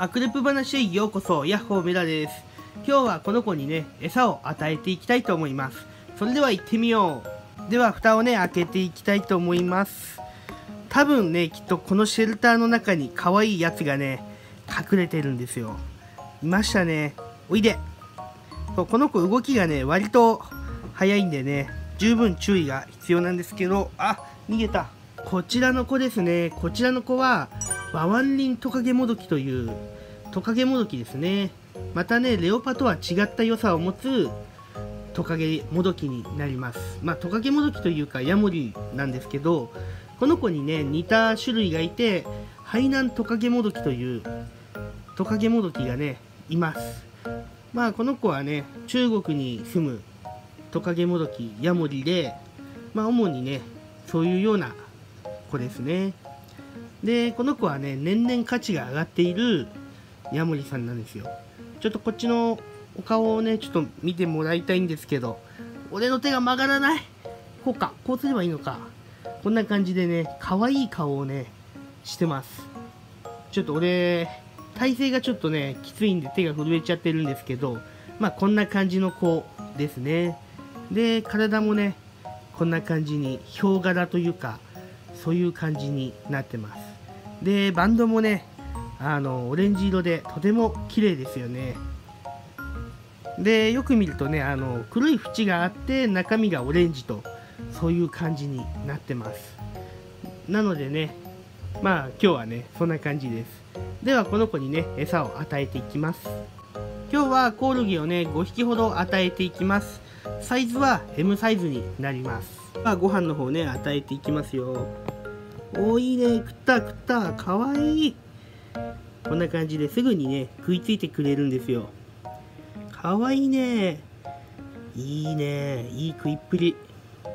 アクレプ話へようこそ。ヤッホーメラです。今日はこの子にね、餌を与えていきたいと思います。それでは行ってみよう。では蓋をね、開けていきたいと思います。多分ね、きっとこのシェルターの中に可愛いやつがね、隠れてるんですよ。いましたね。おいで。そう、この子動きがね、割と早いんでね、十分注意が必要なんですけど、あ、逃げた。こちらの子ですね。こちらの子はワワンリントカゲモドキというトカゲモドキですね。またね、レオパとは違った良さを持つトカゲモドキになります。まあトカゲモドキというかヤモリなんですけど、この子にね似た種類がいて、ハイナントカゲモドキというトカゲモドキがねいます。まあこの子はね、中国に住むトカゲモドキヤモリで、まあ主にねそういうような子ですね。でこの子はね、年々価値が上がっているヤモリさんなんですよ。ちょっとこっちのお顔をねちょっと見てもらいたいんですけど、俺の手が曲がらない。こうか、こうすればいいのか。こんな感じでね、可愛い顔をねしてます。ちょっと俺体勢がちょっとねきついんで手が震えちゃってるんですけど、まあこんな感じの子ですね。で体もねこんな感じにヒョウ柄というか、そういう感じになってます。でバンドもねオレンジ色でとても綺麗ですよね。でよく見るとね、黒い縁があって中身がオレンジと、そういう感じになってます。なのでね、まあ今日はねそんな感じです。ではこの子にね餌を与えていきます。今日はコオロギをね5匹ほど与えていきます。サイズは M サイズになります。まあご飯の方ね与えていきますよ。おー、いいね。食った食った。かわいい。こんな感じですぐにね食いついてくれるんですよ。かわいいね。いいね。いい食いっぷり。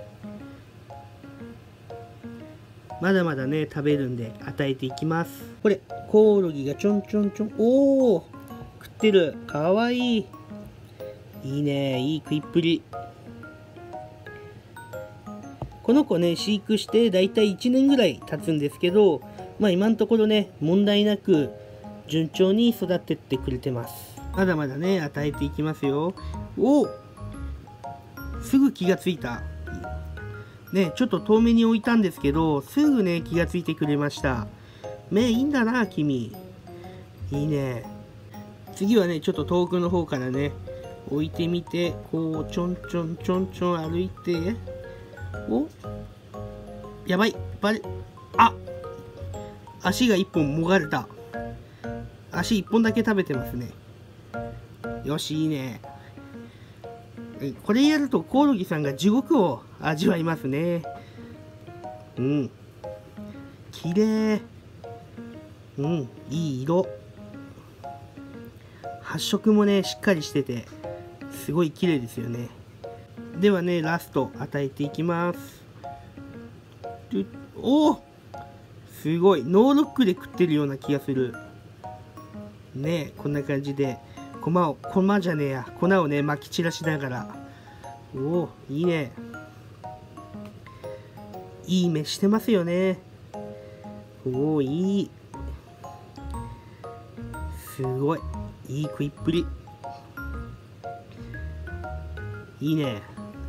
まだまだね食べるんで与えていきます。これコオロギがちょんちょんちょん。おお、食ってる。かわいい。いいね。いい食いっぷり。この子ね飼育してだいたい1年ぐらい経つんですけど、まあ今のところね問題なく順調に育ってってくれてます。まだまだね与えていきますよ。おお、すぐ気がついたね。ちょっと遠目に置いたんですけど、すぐね気がついてくれました。目いいんだな君。いいね。次はねちょっと遠くの方からね置いてみて、こうちょんちょんちょんちょん歩いて、お、やばい、あ、足が1本もがれた。足1本だけ食べてますね。よし、いいね。これやるとコオロギさんが地獄を味わいますね。うん、きれい。うん、いい色。発色もねしっかりしててすごい綺麗ですよね。ではねラスト与えていきます。おお、すごいノーロックで食ってるような気がするね。こんな感じで粉をねまき散らしながら、おお、いいね。いい目してますよね。おお、いい。すごいいい食いっぷり。いいね。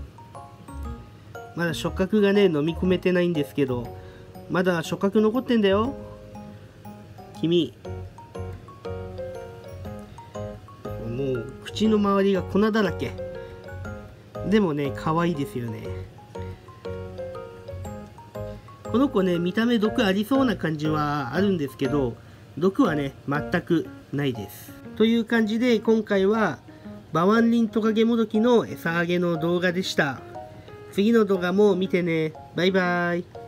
まだ触覚がね飲み込めてないんですけど、まだ触覚残ってんだよ君。もう口の周りが粉だらけ。でもね可愛いですよね。この子ね見た目毒ありそうな感じはあるんですけど、毒はね全くないです。という感じで今回はバワンリントカゲモドキの餌あげの動画でした。次の動画も見てね。バイバイ。